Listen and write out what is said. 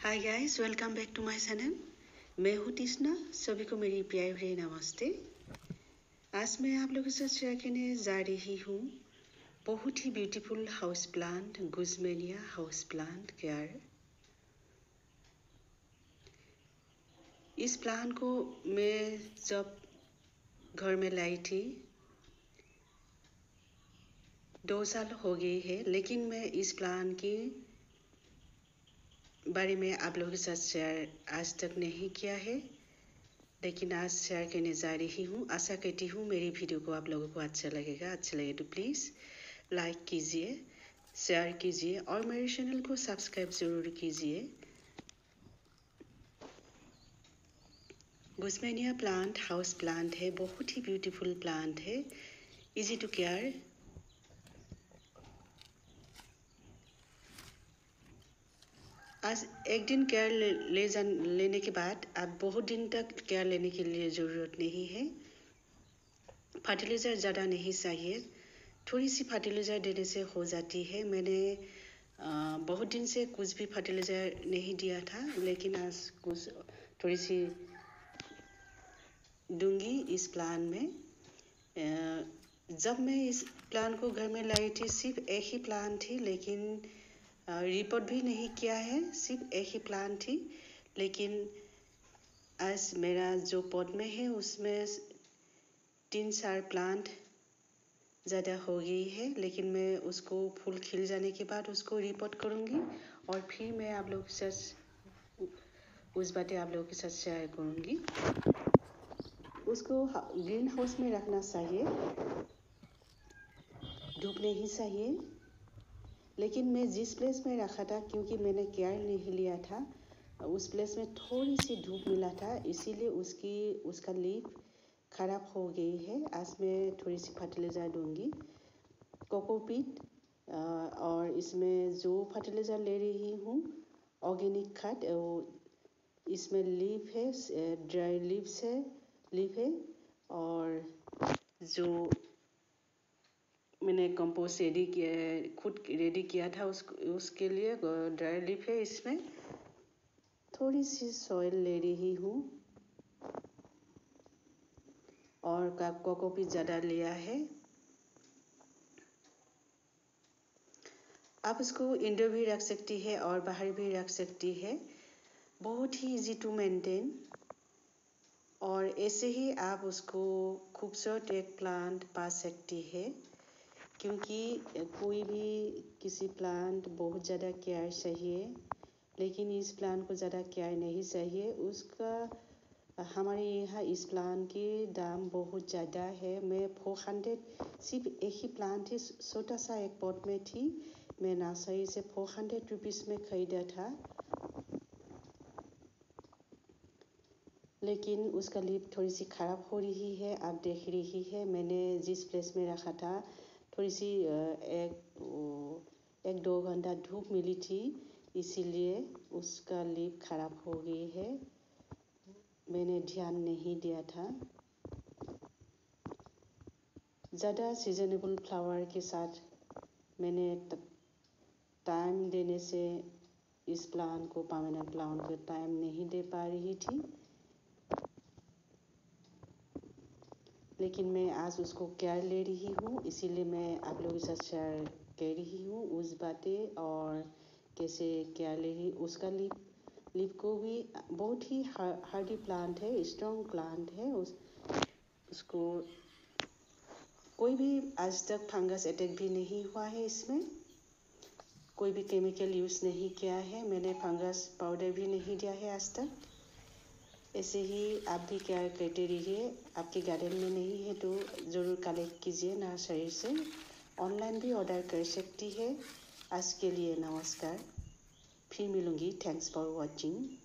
Hi guys, welcome back to my channel. मैं हूँ तीष्णा, सभी को मेरी प्यारी प्यारी नमस्ते। आज मैं आप लोगों के साथ शेयर करने जा रही हूँ बहुत ही beautiful house plant, guzmania house plant care. इस प्लांट को मैं जब घर में लाई थी 2 साल हो गई है, लेकिन मैं इस प्लांट की बारे में आप लोगों के साथ शेयर आज तक नहीं किया है, लेकिन आज शेयर करने जा रही हूँ। आशा करती हूँ मेरी वीडियो को आप लोगों को अच्छा लगेगा। अच्छा लगे तो प्लीज़ लाइक कीजिए, शेयर कीजिए और मेरे चैनल को सब्सक्राइब ज़रूर कीजिए। गुजमेनिया प्लांट हाउस प्लांट है, बहुत ही ब्यूटीफुल प्लांट है, इजी टू केयर। आज एक दिन केयर लेने के बाद आप बहुत दिन तक केयर लेने के लिए ज़रूरत नहीं है। फर्टिलाइज़र ज़्यादा नहीं चाहिए, थोड़ी सी फर्टिलाइज़र देने से हो जाती है। मैंने बहुत दिन से कुछ भी फर्टिलाइज़र नहीं दिया था, लेकिन आज कुछ थोड़ी सी दूंगी इस प्लांट में। जब मैं इस प्लांट को घर में लाई थी सिर्फ एक ही प्लांट थी, लेकिन रिपोर्ट भी नहीं किया है, सिर्फ एक ही प्लांट थी। लेकिन आज मेरा जो पॉट में है उसमें 3-4 प्लांट ज़्यादा हो गई है, लेकिन मैं उसको फूल खिल जाने के बाद उसको रिपोर्ट करूँगी और फिर मैं आप लोगों के साथ उस बातें आप लोगों के साथ शेयर करूँगी। उसको ग्रीन हाउस में रखना चाहिए, धूप नहीं चाहिए। लेकिन मैं जिस प्लेस में रखा था, क्योंकि मैंने केयर नहीं लिया था, उस प्लेस में थोड़ी सी धूप मिला था, इसीलिए उसका लीफ खराब हो गई है। आज मैं थोड़ी सी फर्टिलाइज़र दूंगी, कोकोपीट, और इसमें जो फर्टिलाइज़र ले रही हूँ ऑर्गेनिक खाद, इसमें लीफ है, ड्राई लीफ है, और जो मैंने कंपोस्ट खुद रेडी किया था उसके लिए ड्राई लीफ है। इसमें थोड़ी सी सॉइल ले रही हूँ और कोकोपीट ज़्यादा लिया है। आप इसको इंडोर भी रख सकती है और बाहर भी रख सकती है, बहुत ही इजी टू मेंटेन। और ऐसे ही आप उसको खूबसूरत एक प्लांट पा सकती है, क्योंकि कोई भी किसी प्लांट बहुत ज़्यादा केयर चाहिए, लेकिन इस प्लांट को ज़्यादा केयर नहीं चाहिए। उसका हमारे यहाँ इस प्लांट की दाम बहुत ज़्यादा है। मैं 400, सिर्फ एक ही प्लांट थी, छोटा सा एक पॉट में थी, मैं नर्सरी से 400 रुपीज़ में ख़रीदा था, लेकिन उसका लीफ थोड़ी सी ख़राब हो रही है। आप देख रही है, मैंने जिस प्लेस में रखा था थोड़ी सी 1-2 घंटा धूप मिली थी, इसीलिए उसका लीफ ख़राब हो गई है। मैंने ध्यान नहीं दिया था। ज़्यादा सीजनेबल फ्लावर के साथ मैंने टाइम देने से इस प्लांट को, परमानेंट प्लांट को टाइम नहीं दे पा रही थी, लेकिन मैं आज उसको केयर ले रही हूँ, इसीलिए मैं आप लोगों के साथ शेयर कर रही हूँ उस बातें और कैसे केयर ले रही। उसका लीफ को भी बहुत ही हार्डी प्लांट है, स्ट्रॉन्ग प्लांट है। उसको कोई भी आज तक फंगस अटैक भी नहीं हुआ है, इसमें कोई भी केमिकल यूज़ नहीं किया है, मैंने फंगस पाउडर भी नहीं दिया है आज तक। ऐसे ही आप भी केयर करते रहिए। आपके गार्डन में नहीं है तो ज़रूर कलेक्ट कीजिए नर्सरी से, ऑनलाइन भी ऑर्डर कर सकती है। आज के लिए नमस्कार, फिर मिलूँगी। Thanks for watching.